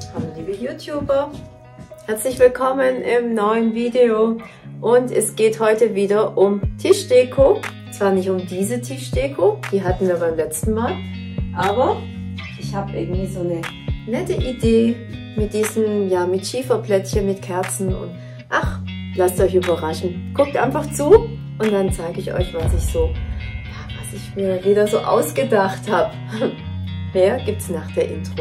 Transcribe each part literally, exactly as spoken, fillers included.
Hallo liebe YouTuber, herzlich willkommen im neuen Video und es geht heute wieder um Tischdeko. Zwar nicht um diese Tischdeko, die hatten wir beim letzten Mal, aber ich habe irgendwie so eine nette Idee mit diesen, ja, mit Schieferplättchen, mit Kerzen und ach, lasst euch überraschen. Guckt einfach zu und dann zeige ich euch, was ich so, ja, was ich mir wieder so ausgedacht habe. Mehr gibt's nach der Intro.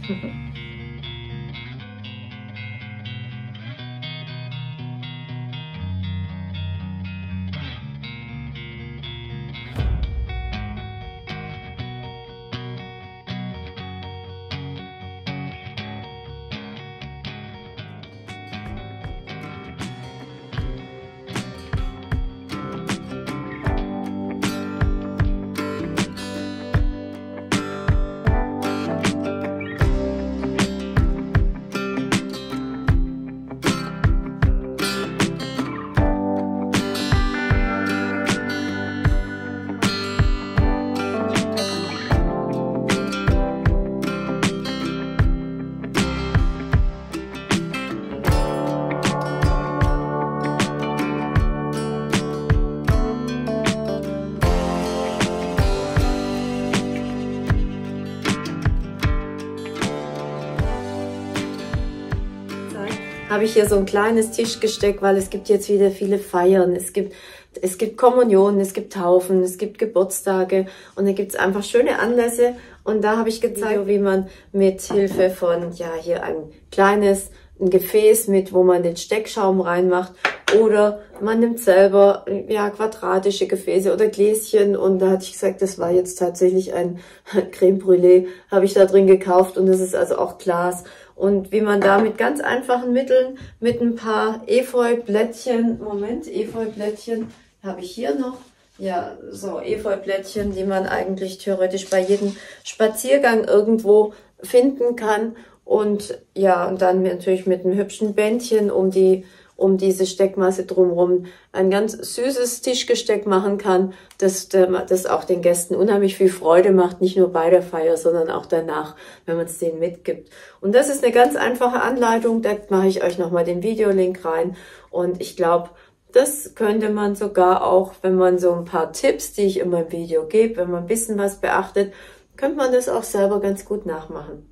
Habe ich hier so ein kleines Tischgesteck, weil es gibt jetzt wieder viele Feiern, es gibt, es gibt Kommunionen, es gibt Taufen, es gibt Geburtstage und da gibt es einfach schöne Anlässe und da habe ich gezeigt, wie man mit Hilfe von, ja, hier ein kleines ein Gefäß mit, wo man den Steckschaum reinmacht oder man nimmt selber, ja, quadratische Gefäße oder Gläschen und da hatte ich gesagt, das war jetzt tatsächlich ein Creme Brûlée, habe ich da drin gekauft und das ist also auch Glas. Und wie man da mit ganz einfachen Mitteln, mit ein paar Efeublättchen, Moment, Efeublättchen habe ich hier noch, ja, so Efeublättchen, die man eigentlich theoretisch bei jedem Spaziergang irgendwo finden kann. Und ja, und dann natürlich mit einem hübschen Bändchen um die um diese Steckmasse drumherum ein ganz süßes Tischgesteck machen kann, das, das auch den Gästen unheimlich viel Freude macht, nicht nur bei der Feier, sondern auch danach, wenn man es denen mitgibt. Und das ist eine ganz einfache Anleitung, da mache ich euch nochmal den Videolink rein und ich glaube, das könnte man sogar auch, wenn man so ein paar Tipps, die ich in meinem Video gebe, wenn man ein bisschen was beachtet, könnte man das auch selber ganz gut nachmachen.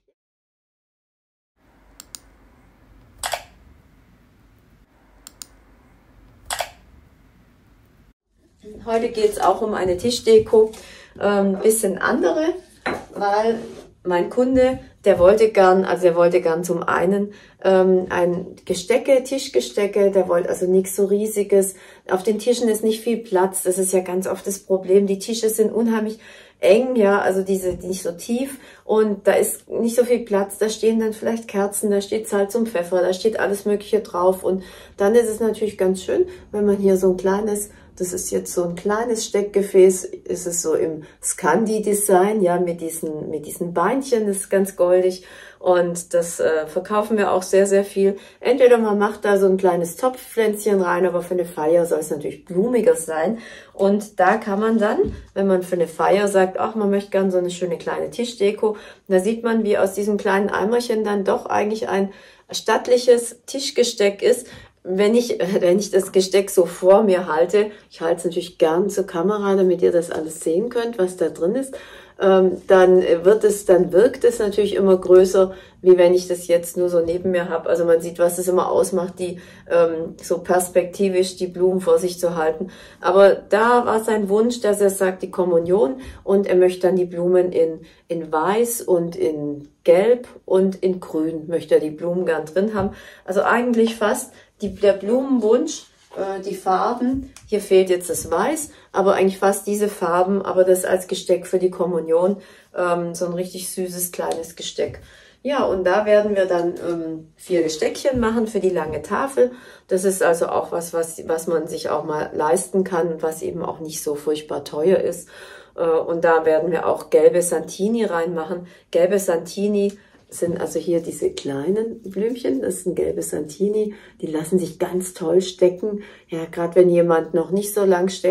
Heute geht es auch um eine Tischdeko, ein ähm, bisschen andere, weil mein Kunde, der wollte gern, also er wollte gern zum einen ähm, ein Gestecke, Tischgestecke, der wollte also nichts so Riesiges. Auf den Tischen ist nicht viel Platz, das ist ja ganz oft das Problem. Die Tische sind unheimlich eng, ja, also diese nicht so tief und da ist nicht so viel Platz, da stehen dann vielleicht Kerzen, da steht Salz und Pfeffer, da steht alles Mögliche drauf und dann ist es natürlich ganz schön, wenn man hier so ein kleines, das ist jetzt so ein kleines Steckgefäß, ist es so im Scandi-Design, ja, mit diesen, mit diesen Beinchen, das ist ganz goldig und das äh, verkaufen wir auch sehr, sehr viel. Entweder man macht da so ein kleines Topfpflänzchen rein, aber für eine Feier soll es natürlich blumiger sein und da kann man dann, wenn man für eine Feier sagt, ach, man möchte gerne so eine schöne kleine Tischdeko, da sieht man, wie aus diesem kleinen Eimerchen dann doch eigentlich ein stattliches Tischgesteck ist. Wenn ich, wenn ich das Gesteck so vor mir halte, ich halte es natürlich gern zur Kamera, damit ihr das alles sehen könnt, was da drin ist, ähm, dann wird es, dann wirkt es natürlich immer größer, wie wenn ich das jetzt nur so neben mir habe. Also man sieht, was es immer ausmacht, die ähm, so perspektivisch die Blumen vor sich zu halten. Aber da war sein Wunsch, dass er sagt, die Kommunion und er möchte dann die Blumen in, in Weiß und in Gelb und in Grün möchte er die Blumen gern drin haben. Also eigentlich fast die, der Blumenwunsch, äh, die Farben, hier fehlt jetzt das Weiß, aber eigentlich fast diese Farben, aber das als Gesteck für die Kommunion, ähm, so ein richtig süßes kleines Gesteck. Ja, und da werden wir dann ähm, vier Gesteckchen machen für die lange Tafel. Das ist also auch was, was, was man sich auch mal leisten kann und was eben auch nicht so furchtbar teuer ist. Äh, und da werden wir auch gelbe Santini reinmachen. Gelbe Santini sind also hier diese kleinen Blümchen, das ist ein gelbes Santini, die lassen sich ganz toll stecken. Ja, gerade wenn jemand noch nicht so lang steckt,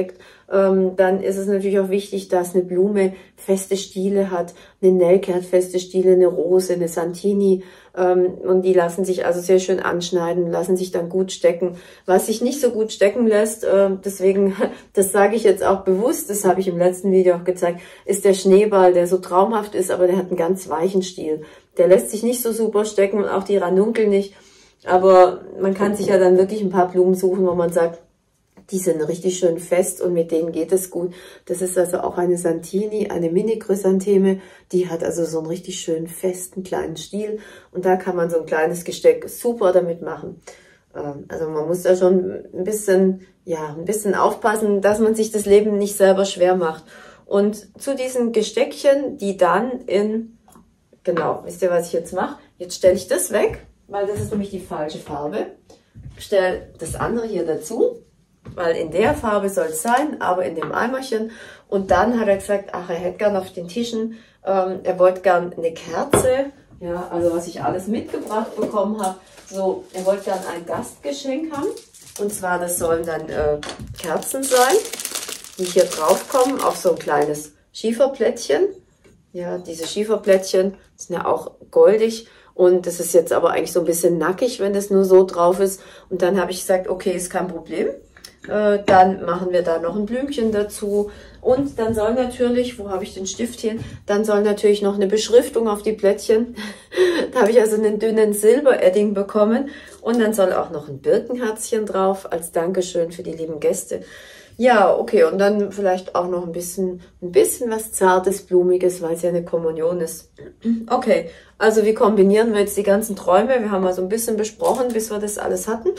ähm, dann ist es natürlich auch wichtig, dass eine Blume feste Stiele hat. Eine Nelke hat feste Stiele, eine Rose, eine Santini. Ähm, und die lassen sich also sehr schön anschneiden, lassen sich dann gut stecken. Was sich nicht so gut stecken lässt, äh, deswegen, das sage ich jetzt auch bewusst, das habe ich im letzten Video auch gezeigt, ist der Schneeball, der so traumhaft ist, aber der hat einen ganz weichen Stiel. Der lässt sich nicht so super stecken und auch die Ranunkel nicht. Aber man kann sich ja dann wirklich ein paar Blumen suchen, wo man sagt, die sind richtig schön fest und mit denen geht es gut. Das ist also auch eine Santini, eine Mini-Chrysantheme. Die hat also so einen richtig schön festen kleinen Stiel. Und da kann man so ein kleines Gesteck super damit machen. Also man muss da schon ein bisschen, ja, ein bisschen aufpassen, dass man sich das Leben nicht selber schwer macht. Und zu diesen Gesteckchen, die dann in, genau, wisst ihr, was ich jetzt mache? Jetzt stelle ich das weg, weil das ist nämlich die falsche Farbe. Stelle das andere hier dazu. Weil in der Farbe soll es sein, aber in dem Eimerchen. Und dann hat er gesagt, ach, er hätte gern auf den Tischen, ähm, er wollte gern eine Kerze, ja, also was ich alles mitgebracht bekommen habe. So, er wollte gern ein Gastgeschenk haben. Und zwar, das sollen dann äh, Kerzen sein, die hier drauf kommen, auf so ein kleines Schieferplättchen. Ja, diese Schieferplättchen sind ja auch goldig. Und das ist jetzt aber eigentlich so ein bisschen nackig, wenn das nur so drauf ist. Und dann habe ich gesagt, okay, ist kein Problem. Äh, dann machen wir da noch ein Blümchen dazu. Und dann soll natürlich, wo habe ich den Stift hin? Dann soll natürlich noch eine Beschriftung auf die Plättchen. Da habe ich also einen dünnen Silberedding bekommen. Und dann soll auch noch ein Birkenherzchen drauf, als Dankeschön für die lieben Gäste. Ja, okay, und dann vielleicht auch noch ein bisschen, ein bisschen was Zartes, Blumiges, weil es ja eine Kommunion ist. Okay, also wie kombinieren wir jetzt die ganzen Träume? Wir haben mal so ein bisschen besprochen, bis wir das alles hatten.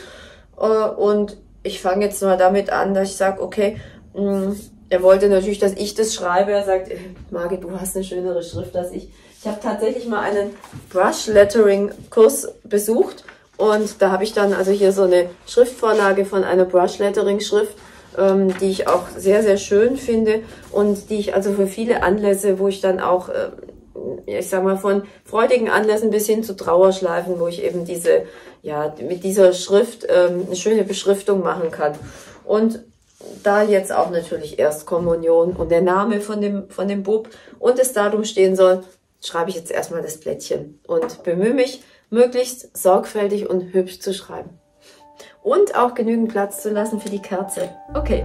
Und ich fange jetzt mal damit an, dass ich sage, okay, mh, er wollte natürlich, dass ich das schreibe. Er sagt, Margit, du hast eine schönere Schrift als ich. Ich habe tatsächlich mal einen Brush Lettering Kurs besucht und da habe ich dann also hier so eine Schriftvorlage von einer Brush Lettering Schrift, ähm, die ich auch sehr, sehr schön finde und die ich also für viele Anlässe, wo ich dann auch, äh, ich sag mal, von freudigen Anlässen bis hin zu Trauerschleifen, wo ich eben diese, ja, mit dieser Schrift ähm, eine schöne Beschriftung machen kann. Und da jetzt auch natürlich Erstkommunion und der Name von dem, von dem Bub und das Datum stehen soll, schreibe ich jetzt erstmal das Blättchen und bemühe mich, möglichst sorgfältig und hübsch zu schreiben. Und auch genügend Platz zu lassen für die Kerze. Okay.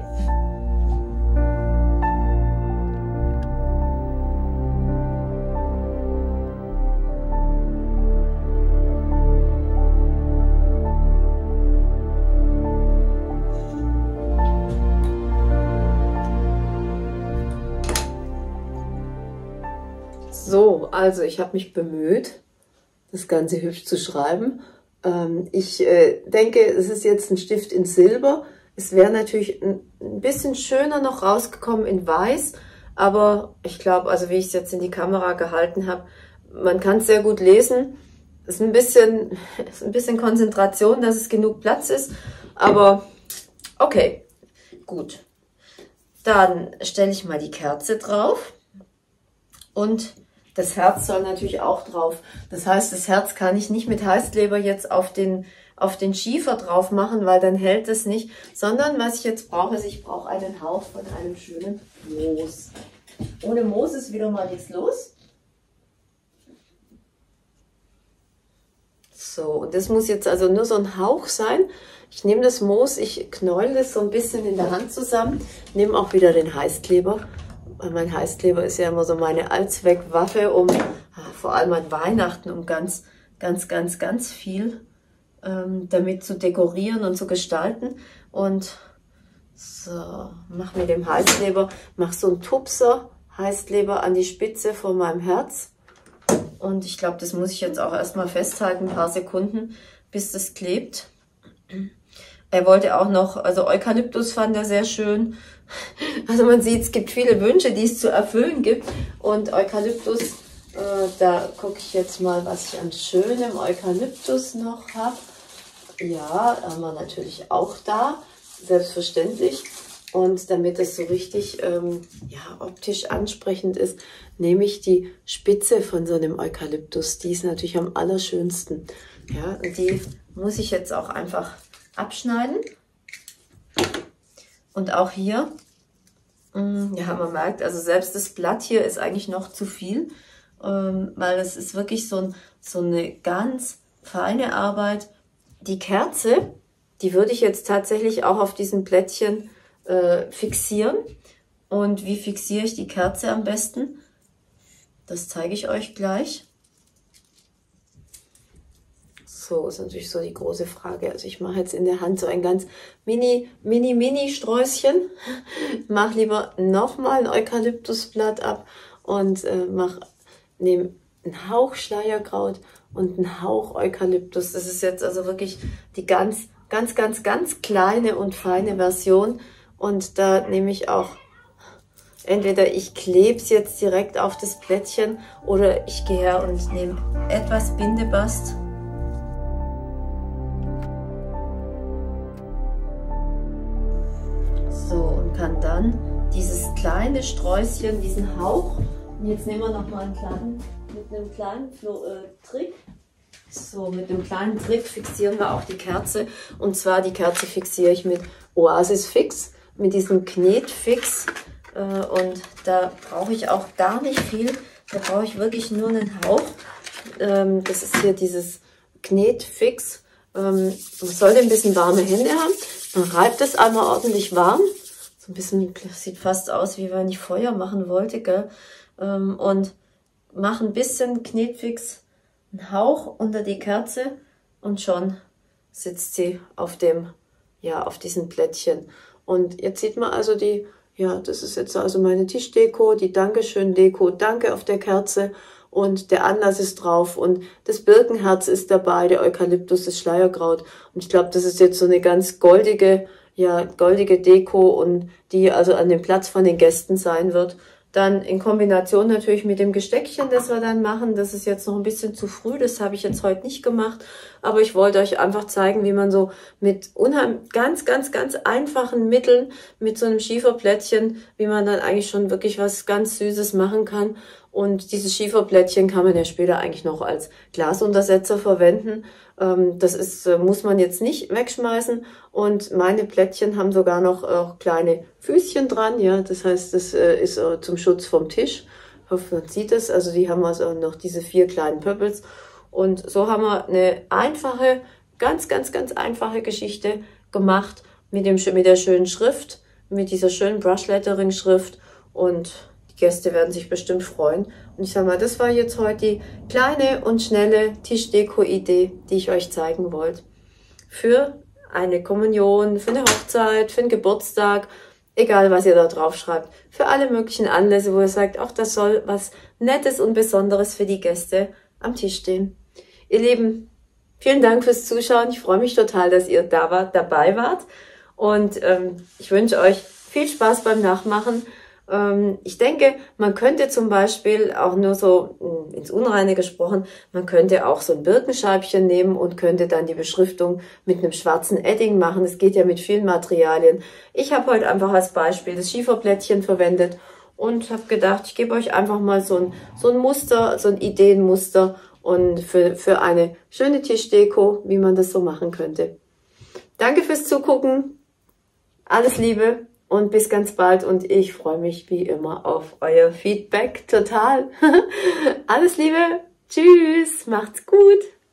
So, also ich habe mich bemüht, das Ganze hübsch zu schreiben. Ähm, ich äh, denke, es ist jetzt ein Stift in Silber. Es wäre natürlich ein, ein bisschen schöner noch rausgekommen in Weiß, aber ich glaube, also wie ich es jetzt in die Kamera gehalten habe, man kann es sehr gut lesen. Es ist ein bisschen, es ist ein bisschen Konzentration, dass es genug Platz ist, aber okay, gut. Dann stelle ich mal die Kerze drauf und das Herz soll natürlich auch drauf. Das heißt, das Herz kann ich nicht mit Heißkleber jetzt auf den, auf den Schiefer drauf machen, weil dann hält es nicht. Sondern was ich jetzt brauche, ist, ich brauche einen Hauch von einem schönen Moos. Ohne Moos ist wieder mal nichts los. So, und das muss jetzt also nur so ein Hauch sein. Ich nehme das Moos, ich knäule das so ein bisschen in der Hand zusammen, nehme auch wieder den Heißkleber. Mein Heißkleber ist ja immer so meine Allzweckwaffe, um vor allem an Weihnachten, um ganz, ganz, ganz, ganz viel ähm, damit zu dekorieren und zu gestalten. Und so, mach mit dem Heißkleber, mach so einen Tupser Heißkleber an die Spitze von meinem Herz. Und ich glaube, das muss ich jetzt auch erstmal festhalten, ein paar Sekunden, bis das klebt. Er wollte auch noch, also Eukalyptus fand er sehr schön. Also man sieht, es gibt viele Wünsche, die es zu erfüllen gibt. Und Eukalyptus, äh, da gucke ich jetzt mal, was ich an schönem Eukalyptus noch habe. Ja, haben wir natürlich auch da, selbstverständlich. Und damit es so richtig ähm, ja, optisch ansprechend ist, nehme ich die Spitze von so einem Eukalyptus. Die ist natürlich am allerschönsten. Ja, und die muss ich jetzt auch einfach abschneiden. Und auch hier Ja, man merkt, also selbst das Blatt hier ist eigentlich noch zu viel, ähm, weil es ist wirklich so, ein, so eine ganz feine Arbeit. Die Kerze, die würde ich jetzt tatsächlich auch auf diesem Plättchen äh, fixieren. Und wie fixiere ich die Kerze am besten? Das zeige ich euch gleich. So, ist natürlich so die große Frage. Also ich mache jetzt in der Hand so ein ganz mini, mini, mini Sträußchen. Mache lieber nochmal ein Eukalyptusblatt ab und äh, mache, nehme einen Hauch Schleierkraut und einen Hauch Eukalyptus. Das ist jetzt also wirklich die ganz, ganz, ganz, ganz kleine und feine Version. Und da nehme ich auch, entweder ich klebe es jetzt direkt auf das Plättchen oder ich gehe her und nehme etwas Bindebast. So, und kann dann dieses kleine Sträußchen, diesen Hauch, und jetzt nehmen wir noch mal einen kleinen, mit einem kleinen Flo äh, Trick, so mit einem kleinen Trick fixieren wir auch die Kerze, und zwar die Kerze fixiere ich mit Oasis Fix, mit diesem Knetfix, äh, und da brauche ich auch gar nicht viel, da brauche ich wirklich nur einen Hauch, ähm, das ist hier dieses Knetfix, ähm, man sollte ein bisschen warme Hände haben. Man reibt es einmal ordentlich warm. So ein bisschen, sieht fast aus, wie wenn ich Feuer machen wollte, gell? Und mache ein bisschen Knetfix, einen Hauch unter die Kerze und schon sitzt sie auf dem, ja, auf diesen Plättchen. Und jetzt sieht man also die, ja, das ist jetzt also meine Tischdeko, die Dankeschön-Deko, Danke auf der Kerze. Und der Anlass ist drauf und das Birkenherz ist dabei, der Eukalyptus, das Schleierkraut. Und ich glaube, das ist jetzt so eine ganz goldige, ja, goldige Deko und die also an dem Platz von den Gästen sein wird. Dann in Kombination natürlich mit dem Gesteckchen, das wir dann machen. Das ist jetzt noch ein bisschen zu früh, das habe ich jetzt heute nicht gemacht. Aber ich wollte euch einfach zeigen, wie man so mit unheim ganz, ganz, ganz einfachen Mitteln, mit so einem Schieferplättchen, wie man dann eigentlich schon wirklich was ganz Süßes machen kann. Und dieses Schieferplättchen kann man ja später eigentlich noch als Glasuntersetzer verwenden. Das ist, muss man jetzt nicht wegschmeißen. Und meine Plättchen haben sogar noch auch kleine Füßchen dran. Ja, das heißt, das ist zum Schutz vom Tisch. Ich hoffe, man sieht es. Also die haben also noch diese vier kleinen Pöppels. Und so haben wir eine einfache, ganz, ganz, ganz einfache Geschichte gemacht mit dem, mit der schönen Schrift, mit dieser schönen Brush-Lettering-Schrift. Und die Gäste werden sich bestimmt freuen. Und ich sag mal, das war jetzt heute die kleine und schnelle Tischdeko-Idee, die ich euch zeigen wollte. Für eine Kommunion, für eine Hochzeit, für einen Geburtstag, egal was ihr da drauf schreibt. Für alle möglichen Anlässe, wo ihr sagt, auch das soll was Nettes und Besonderes für die Gäste am Tisch stehen. Ihr Lieben, vielen Dank fürs Zuschauen. Ich freue mich total, dass ihr da wart, dabei wart. Und ähm, ich wünsche euch viel Spaß beim Nachmachen. Ich denke, man könnte zum Beispiel auch nur so ins Unreine gesprochen, man könnte auch so ein Birkenscheibchen nehmen und könnte dann die Beschriftung mit einem schwarzen Edding machen. Das geht ja mit vielen Materialien. Ich habe heute einfach als Beispiel das Schieferplättchen verwendet und habe gedacht, ich gebe euch einfach mal so ein, so ein Muster, so ein Ideenmuster und für, für eine schöne Tischdeko, wie man das so machen könnte. Danke fürs Zugucken. Alles Liebe. Und bis ganz bald und ich freue mich wie immer auf euer Feedback total. Alles Liebe, tschüss, macht's gut.